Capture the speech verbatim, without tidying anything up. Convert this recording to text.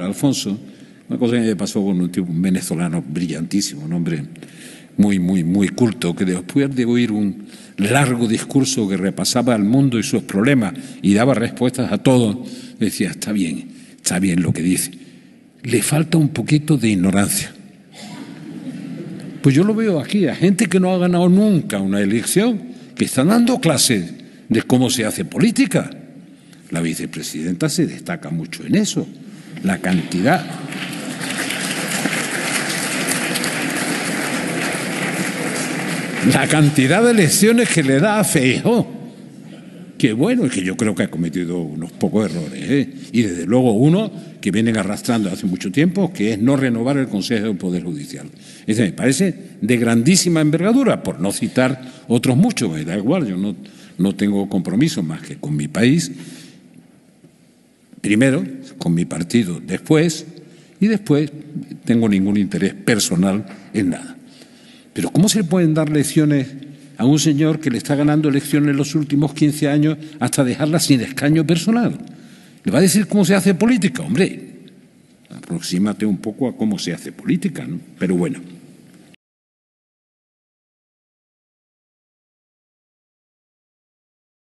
Alfonso, una cosa que me pasó con un tipo un venezolano brillantísimo, un hombre muy, muy, muy culto, que después de oír un largo discurso que repasaba el mundo y sus problemas y daba respuestas a todo, decía, está bien, está bien lo que dice. Le falta un poquito de ignorancia. Pues yo lo veo aquí, a gente que no ha ganado nunca una elección, que están dando clases de cómo se hace política. La vicepresidenta se destaca mucho en eso. La cantidad. La cantidad de lecciones que le da a Feijóo. Que bueno, es que yo creo que ha cometido unos pocos errores, ¿eh? Y desde luego uno que vienen arrastrando hace mucho tiempo, que es no renovar el Consejo del Poder Judicial. Ese me parece de grandísima envergadura, por no citar otros muchos, me da igual, yo no, no tengo compromiso más que con mi país, primero, con mi partido después, y después tengo ningún interés personal en nada. Pero ¿cómo se le pueden dar lecciones a un señor que le está ganando elecciones en los últimos quince años hasta dejarla sin escaño personal? ¿Le va a decir cómo se hace política? Hombre, aproxímate un poco a cómo se hace política, ¿no? Pero bueno.